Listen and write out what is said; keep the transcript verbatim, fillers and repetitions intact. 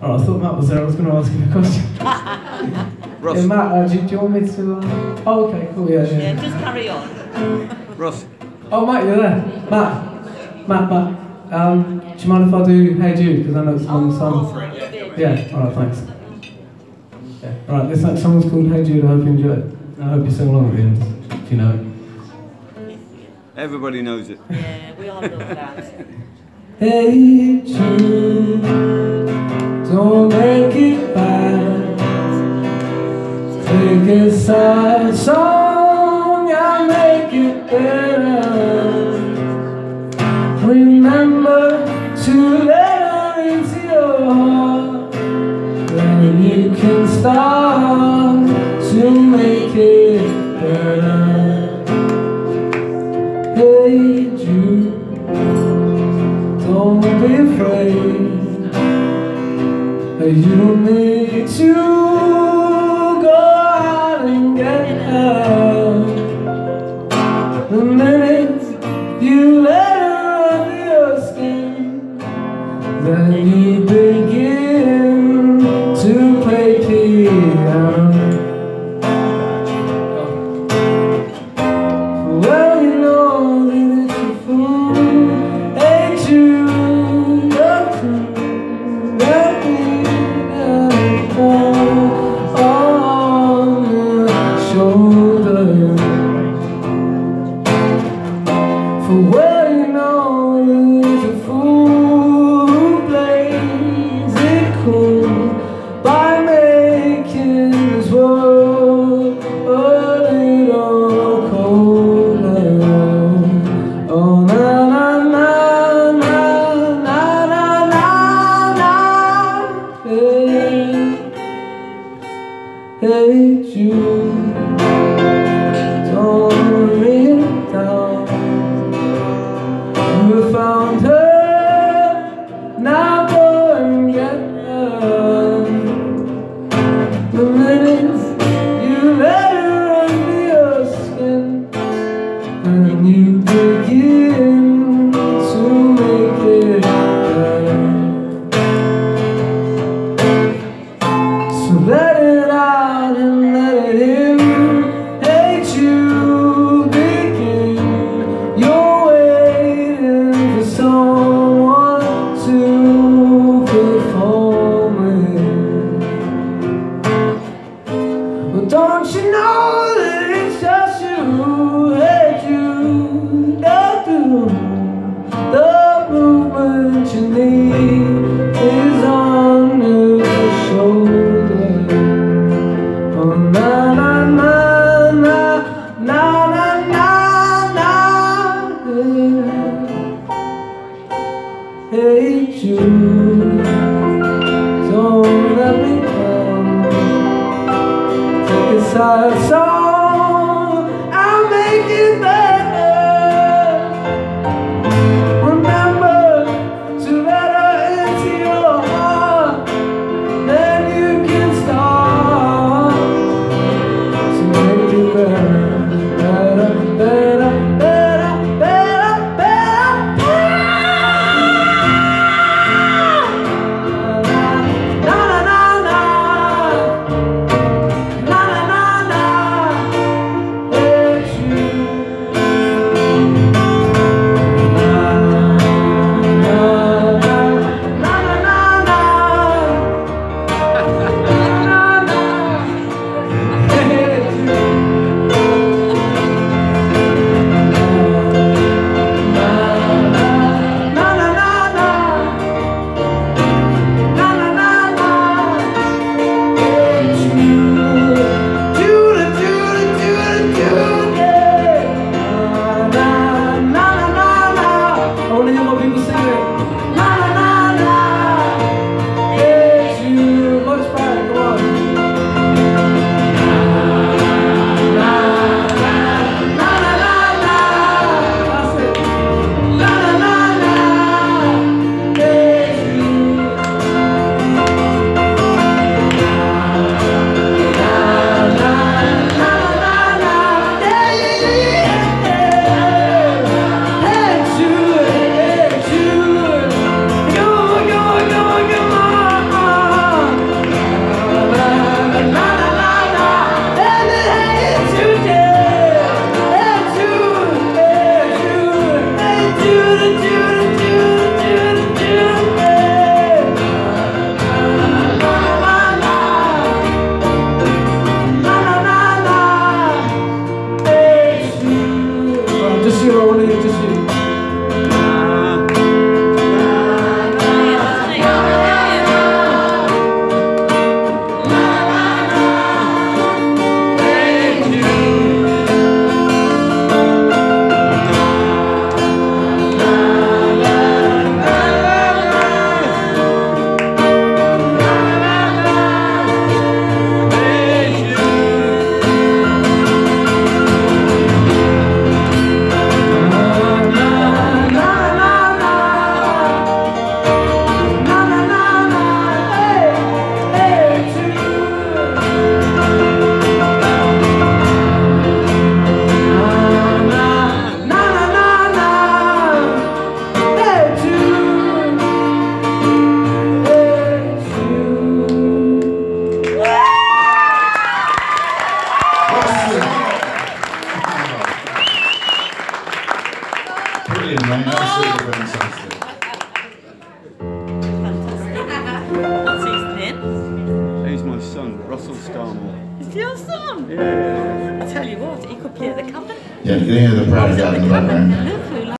Oh, I thought Matt was there. I was going to ask him a question. Russ. Yeah, Matt, uh, do, do you want me to... Uh... Oh, okay, cool, yeah, yeah. Yeah, just carry on. Russ. Oh, Matt, you're there. Matt. Matt, Matt. Um, do you mind if I do Hey Jude? Because I know it's a long song. Oh, Yeah, alright, thanks. Yeah. Alright, this next song's called Hey Jude. I hope you enjoy it. I hope you sing along at the end, if you know it. Everybody knows it. Yeah, we all know that. Hey Jude, don't make it bad. Take a sad song and make it better. Remember to let her into your heart. Then you can start to make it better. Hey Jude, don't be afraid. You need to go out and get her. The minute you let her under your skin, then you begin to play piano. Well, you know that it's a fool. Hey Jude, you're true. Let me fall on your shoulder. For well, you know that it's a fool who plays it cool by making this world a little colder. Oh na na na na na na na na. Hey, hey Jude, don't bring it down. You found her, now go and get her. The minute you let her under your skin, and you begin to make it better. So let it out and let it in. Hey Jude, begin. You're waiting for someone to perform it. Well, don't you know that it's just you? Hey Jude, don't do the movement you need is on your shoulder. Oh na na na na na na na na. Hey Jude, don't let me down. Take a sad song, I'll make it better. Remember to let her into your heart. Then you can start to make it better, better, better, better, better, better, better. Na na na na, na na na na. son, Russell Starmore. It's your son? Yeah. I tell you what, he could play the cabin. Yeah, you can hear the piano in the background.